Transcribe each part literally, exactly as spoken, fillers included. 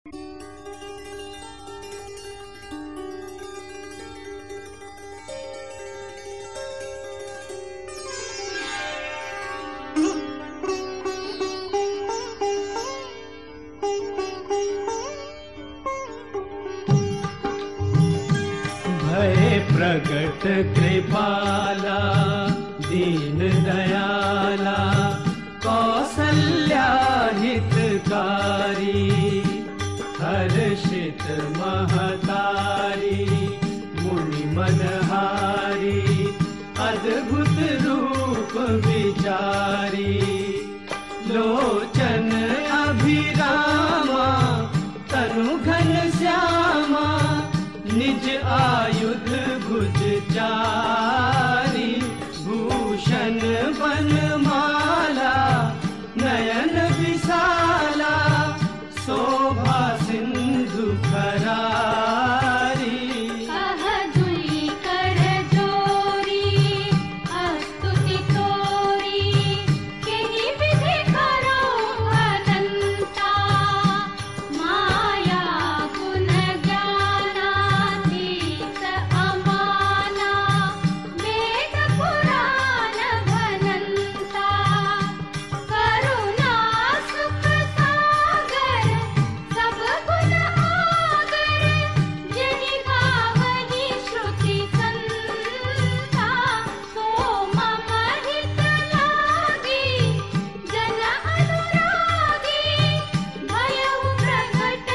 प्रगट कृपाला दीन दयाला कौसल्या हितकारी हर्षित महतारी मुनि मनहारी अद्भुत रूप विचारी लोचन अभिरामा तनु घन श्यामा निज आयुध भुज चारी भूषण बनमाला नयन विशाला शोभा सिंधु खरारी अहजुली कर जोरी अस्तुति तोरी केहि विधि करो अनंता माया गुण ज्ञानातीत अमाना वेद पुराण भनंता करुणा सुख सागर सब गुण आगर जिनि गावहि श्रुति संता सो मम हित लागी जन अनुरागी भयउ प्रगट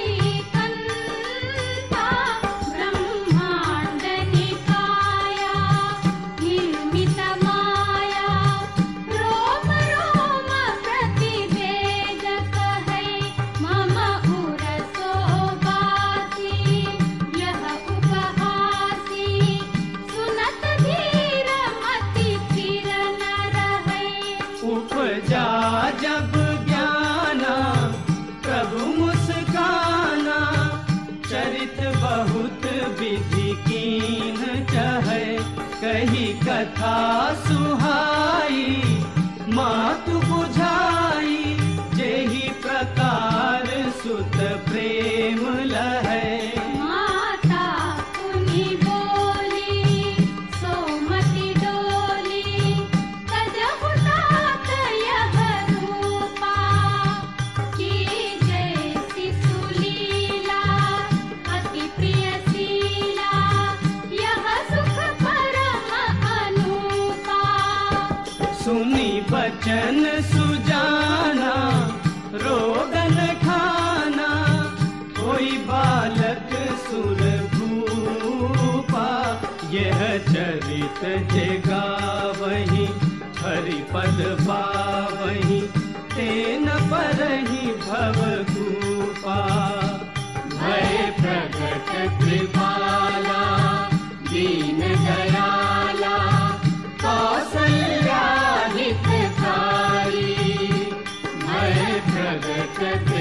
श्रीकंता ब्रह्मांड निकाया निर्मित माया रोम रोम प्रतिवेदक है मम उर सोबासी यह उपहासी सुनत धीर मति स्थिर न रहे उपजा जब ज्ञाना प्रभु मुस्काना चरित बहुत विधि कीन चहे कही कथा सुहाई मातु बुझाई जेहि प्रकार सुत प्रेम लहै माता पुनि बोली सोमति डोली तजहु तात यह रूपा की जैसी सुलीला अति प्रिय शीला यह सुख परम अनूपा सुनी बचन सुजाना रोगन खाना कोई बालक सुर भूपा यह चरित जे गावहि हरि पद पावहि तेन परहि भव कूपा भय प्रगट कृपाला दीन दयाला कौसल्या हितकारी भय प्रगट